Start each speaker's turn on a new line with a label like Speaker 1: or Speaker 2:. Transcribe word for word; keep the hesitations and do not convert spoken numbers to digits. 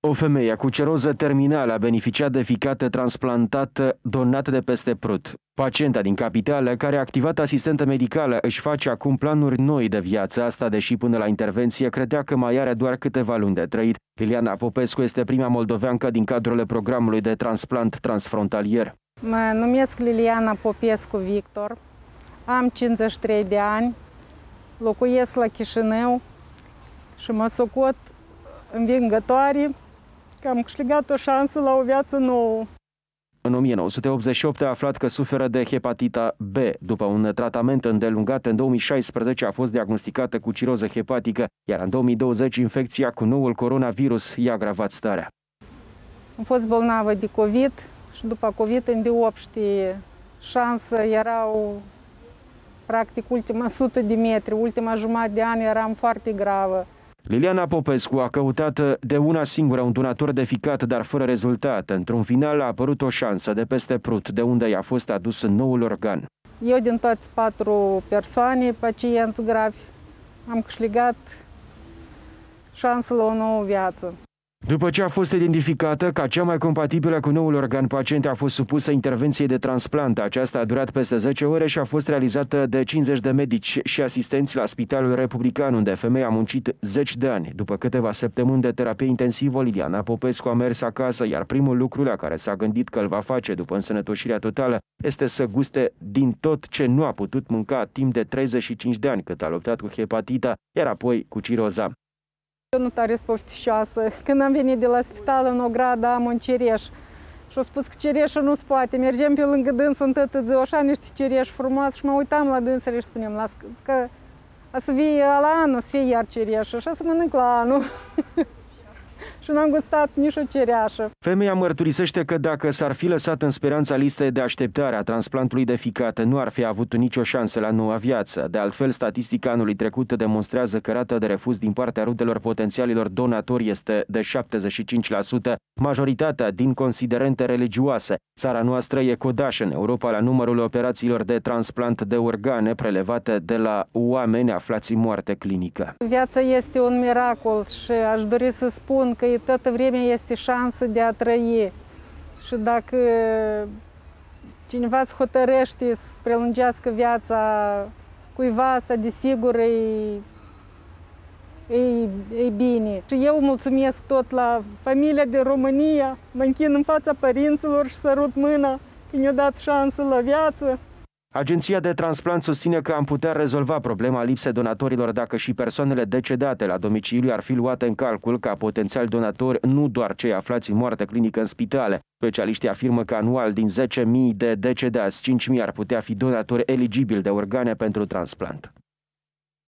Speaker 1: O femeie cu ceroză terminală a beneficiat de ficat transplantat donat de peste Prut. Pacienta din capitală, care a activat asistentă medicală, își face acum planuri noi de viață, asta deși până la intervenție credea că mai are doar câteva luni de trăit. Liliana Popescu este prima moldoveancă din cadrul programului de transplant transfrontalier.
Speaker 2: Mă numesc Liliana Popescu Victor, am cincizeci și trei de ani, locuiesc la Chișinău și mă socot învingătoare că am câștigat o șansă la o viață nouă.
Speaker 1: În o mie nouă sute optzeci și opt a aflat că suferă de hepatita B. După un tratament îndelungat, în două mii șaisprezece a fost diagnosticată cu ciroză hepatică, iar în două mii douăzeci infecția cu noul coronavirus i-a agravat starea.
Speaker 2: Am fost bolnavă de COVID și după COVID în optzeci șansă erau practic ultima sută de metri, ultima jumătate de an eram foarte gravă.
Speaker 1: Liliana Popescu a căutat de una singură un donator de ficat, dar fără rezultat. Într-un final a apărut o șansă de peste Prut, de unde i-a fost adus noul organ.
Speaker 2: Eu din toți patru persoane, pacienți gravi, am câștigat șansă la o nouă viață.
Speaker 1: După ce a fost identificată ca cea mai compatibilă cu noul organ, pacienta a fost supusă intervenției de transplant. Aceasta a durat peste zece ore și a fost realizată de cincizeci de medici și asistenți la Spitalul Republican, unde femeia a muncit zeci de ani. După câteva săptămâni de terapie intensivă, Liliana Popescu a mers acasă, iar primul lucru la care s-a gândit că îl va face după însănătoșirea totală este să guste din tot ce nu a putut mânca timp de treizeci și cinci de ani, cât a luptat cu hepatita, iar apoi cu ciroza.
Speaker 2: Eu nu tare spoftișoasă. Când am venit de la spital în ogradă am un cireș și au spus că cireșul nu se poate. Mergem pe lângă dânsă în toată ziua, așa niște cireși frumoase și mă uitam la dânsele și spuneam las, că a să vie la anul, să fie iar cireșul și a să mănânc la anul. Și n-am gustat nici o cireașă.
Speaker 1: Femeia mărturisește că dacă s-ar fi lăsat în speranța listei de așteptare a transplantului de ficat, nu ar fi avut nicio șansă la noua viață. De altfel, statistica anului trecut demonstrează că rata de refuz din partea rudelor potențialilor donatori este de șaptezeci și cinci la sută, majoritatea din considerente religioase. Țara noastră e codașă în Europa la numărul operațiilor de transplant de organe prelevate de la oameni aflați în moarte clinică.
Speaker 2: Viața este un miracol și aș dori să spun că toată vremea este șansă de a trăi. Și dacă cineva se hotărăște să prelungească viața cuiva, asta desigur e, e, e bine. Și eu mulțumesc tot la familia din România, mă închin în fața părinților și sărut mâna că ne-au dat șansă la viață.
Speaker 1: Agenția de transplant susține că am putea rezolva problema lipsei donatorilor dacă și persoanele decedate la domiciliu ar fi luate în calcul ca potențial donatori, nu doar cei aflați în moarte clinică în spitale. Specialiștii afirmă că anual din zece mii de decedați, cinci mii ar putea fi donatori eligibili de organe pentru transplant.